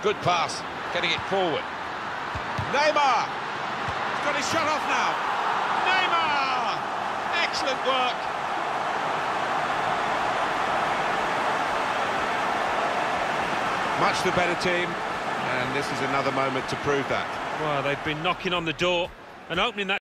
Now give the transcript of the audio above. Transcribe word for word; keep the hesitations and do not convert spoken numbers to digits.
Good pass, getting it forward. Neymar! He's got his shot off now. Neymar! Excellent work. Much the better team, and this is another moment to prove that. Well, they've been knocking on the door and opening that